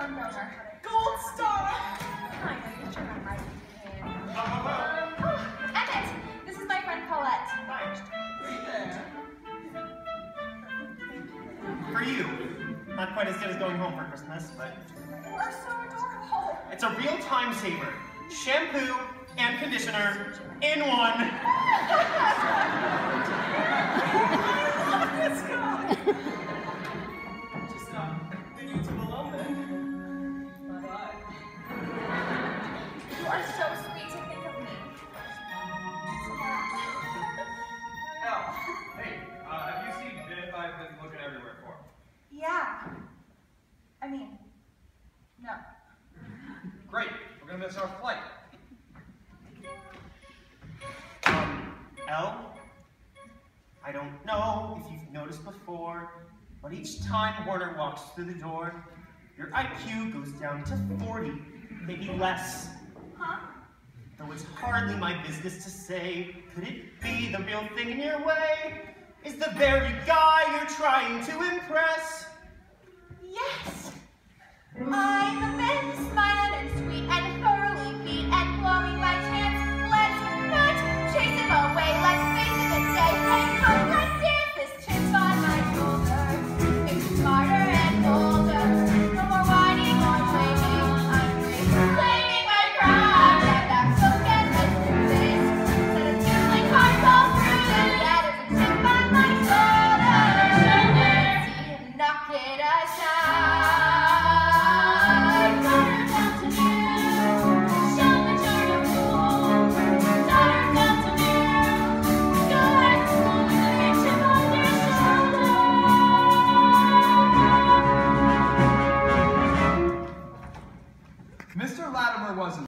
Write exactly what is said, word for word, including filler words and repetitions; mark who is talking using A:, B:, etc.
A: sperm donor.
B: Gold star!
A: I know you're sure I'm right.
B: Oh, oh, oh.
A: Oh, Emmett! This is my friend Paulette.
B: Hi. Hey there.
C: For you. Not quite as good as going home for Christmas, but...
A: You're so adorable.
C: It's a real time saver. Shampoo and conditioner in one.
B: I love this guy! Just, uh, we need to alone then. Bye-bye.
A: You are so sweet to think of me.
D: Al, hey, uh, have you seen Viv I've been looking everywhere for?
A: Yeah. I mean, no.
D: Great, we're gonna miss our flight.
C: Um, Elle? I don't know if you've noticed before, but each time Warner walks through the door, your I Q goes down to forty, maybe less.
A: Huh?
C: Though it's hardly my business to say, could it be the real thing in your way? Is the very guy you're trying to impress?
A: Yes! I'm